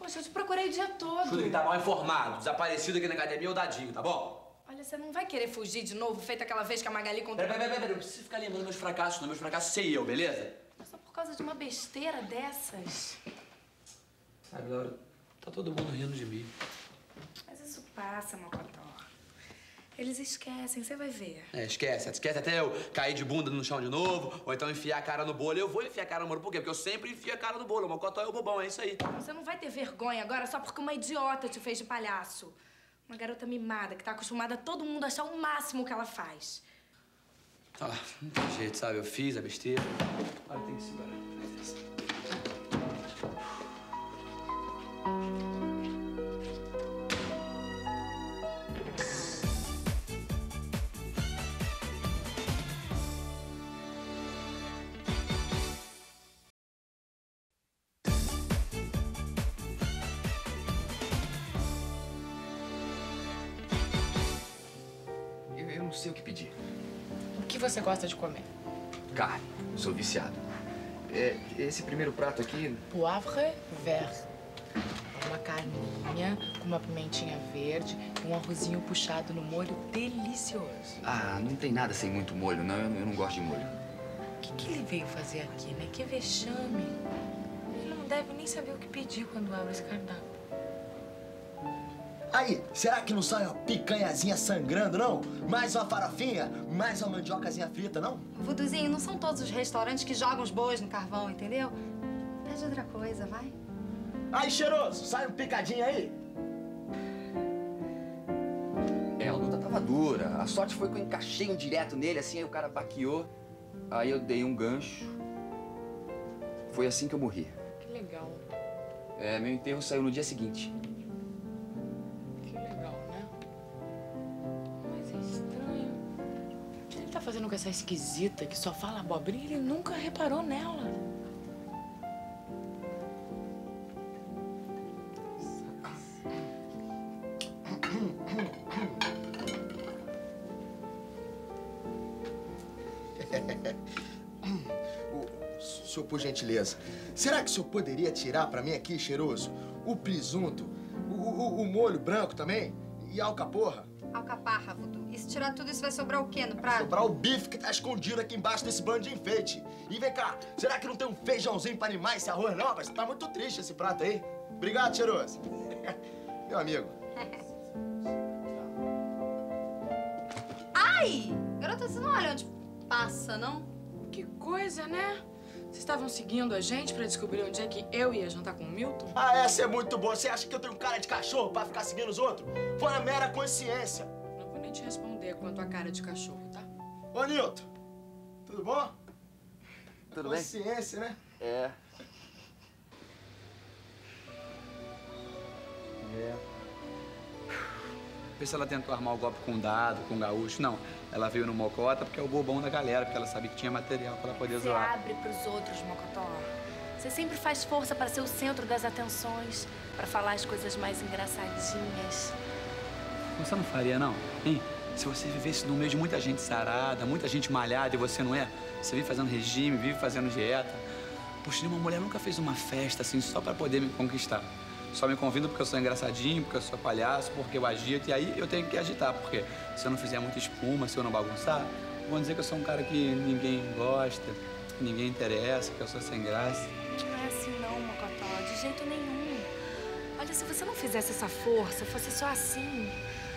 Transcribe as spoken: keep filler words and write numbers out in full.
Poxa, eu te procurei o dia todo. Escuta que tá mal informado. Desaparecido aqui na academia é o Dadinho, tá bom? Olha, você não vai querer fugir de novo, feito aquela vez que a Magali contou... Pera, pera, pera, pera. Eu preciso ficar lembrando meus fracassos, não. Meus fracassos sei eu, beleza? Só por causa de uma besteira dessas. Sabe, Laura, tá todo mundo rindo de mim. Mas isso passa, Mocotó. Eles esquecem, você vai ver. É, esquece. Esquece até eu cair de bunda no chão de novo, ou então enfiar a cara no bolo. Eu vou enfiar a cara no bolo, por quê? Porque eu sempre enfio a cara no bolo. O Mocotó é o bobão, é isso aí. Você não vai ter vergonha agora só porque uma idiota te fez de palhaço. Uma garota mimada que tá acostumada a todo mundo achar o máximo que ela faz. Ah, não tem jeito, sabe? Eu fiz a besteira. Agora tem que segurar. Eu não sei o que pedir. O que você gosta de comer? Carne. Eu sou viciado. É, esse primeiro prato aqui... Poivre vert. Uma carninha com uma pimentinha verde e um arrozinho puxado no molho delicioso. Ah, não tem nada sem muito molho, não. Eu, eu não gosto de molho. O que, que ele veio fazer aqui, né? Que vexame. Ele não deve nem saber o que pedir quando abre esse cardápio. Aí, será que não sai uma picanhazinha sangrando, não? Mais uma farofinha? Mais uma mandiocazinha frita, não? Vuduzinho, não são todos os restaurantes que jogam os bois no carvão, entendeu? Pede outra coisa, vai. Aí, cheiroso, sai um picadinho aí. É, a luta tava dura. A sorte foi que eu encaixei um direto nele, assim, aí o cara baqueou. Aí eu dei um gancho. Foi assim que eu morri. Que legal. É, meu enterro saiu no dia seguinte. O que ele tá fazendo com essa esquisita que só fala abobrinha? Ele nunca reparou nela. O senhor, por gentileza, será que o senhor poderia tirar pra mim aqui, cheiroso, o presunto, o, o, o molho branco também e a alcaporra? Alcaparra, Vudu. E se tirar tudo isso, vai sobrar o quê no prato? Sobrar o bife que tá escondido aqui embaixo desse bando de enfeite. E vem cá, será que não tem um feijãozinho pra animar esse arroz, não? Mas tá muito triste esse prato aí. Obrigado, cheiroso. Meu amigo. Ai! Garota, você não olha onde passa, não? Que coisa, né? Vocês estavam seguindo a gente pra descobrir onde é que eu ia jantar com o Milton? Ah, essa é muito boa. Você acha que eu tenho cara de cachorro pra ficar seguindo os outros? Foi na mera consciência. Não vou nem te responder quanto a cara de cachorro, tá? Ô, Nilton, tudo bom? Tudo bem? Consciência, né? É. É. Vê se ela tentou armar o golpe com o Dado, com o Gaúcho. Não, ela veio no Mocota porque é o bobão da galera, porque ela sabia que tinha material pra ela poder Você zoar. abre pros outros, Mocotó. Você sempre faz força para ser o centro das atenções, para falar as coisas mais engraçadinhas. Você não faria, não? Hein? Se você vivesse no meio de muita gente sarada, muita gente malhada e você não é, você vive fazendo regime, vive fazendo dieta. Poxa, uma mulher nunca fez uma festa assim só pra poder me conquistar. Só me convido porque eu sou engraçadinho, porque eu sou palhaço, porque eu agito. E aí eu tenho que agitar, porque se eu não fizer muita espuma, se eu não bagunçar, vão dizer que eu sou um cara que ninguém gosta, que ninguém interessa, que eu sou sem graça. Não é assim não, Mocotó, de jeito nenhum. Olha, se você não fizesse essa força, fosse só assim,